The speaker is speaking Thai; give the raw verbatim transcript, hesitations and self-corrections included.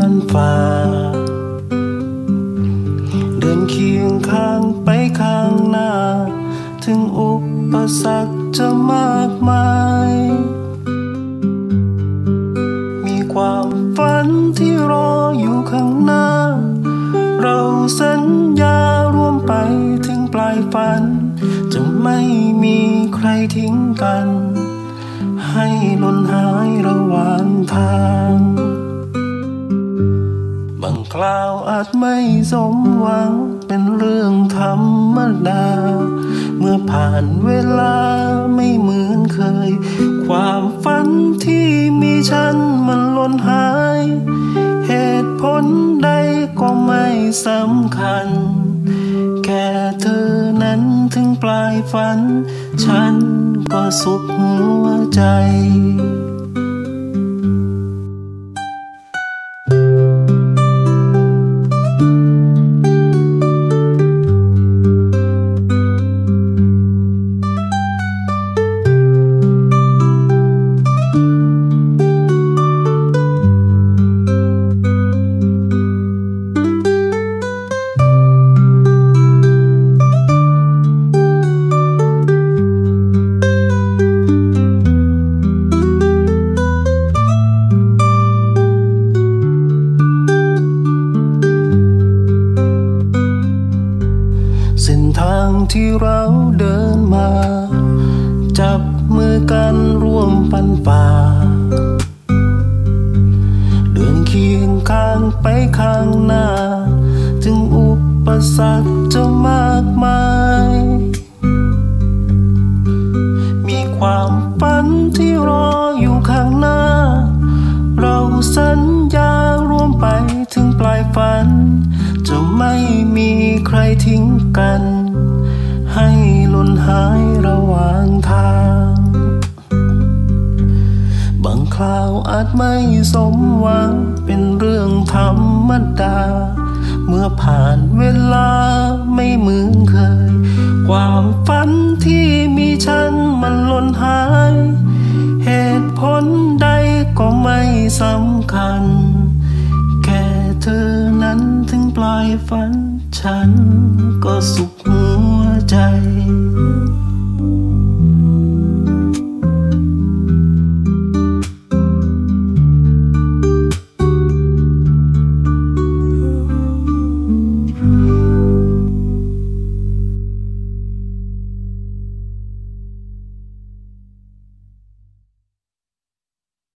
นฝ่าเดินเคียงข้างไปข้างหน้าถึงอุปสรรคจะมากมายมีความฝันที่รออยู่ข้างหน้าเราสัญญาร่วมไปถึงปลายฝันจะไม่มีใครทิ้งกันให้หล่นหายระหว่างทางบางคราวอาจไม่สมหวังเป็นเรื่องธรรมดาเมื่อผ่านเวลาไม่เหมือนเคยความฝันที่มีฉันมันหล่นหายเหตุผลใดก็ไม่สำคัญแค่เธอนั้นถึงปลายฝันฉันก็สุขหัวใจเส้นทางที่เราเดินมาจับมือกันร่วมปันฝ่าเดินเคียงข้างไปข้างหน้าถึงอุปสรรคจะมากมายมีความฝันที่รออยู่ข้างหน้าเราสัญญาร่วมไปถึงปลายฝันจะไม่มีใครทิ้งกันให้หล่นหายระหว่างทางบางคราวอาจไม่สมหวังเป็นเรื่องธรรมดาเมื่อผ่านเวลาไม่เหมือนเคยความฝันที่มีฉันมันหล่นหายเหตุผลใดก็ไม่สำคัญแค่เธอนั้นถึงปลายฝันฉันก็สุขหัวใจ